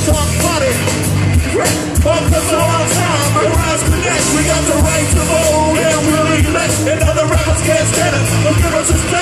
talk party. Focus on our time, the rise connect. We got the right to vote and we'll elect. And other rappers can't stand it. But give us a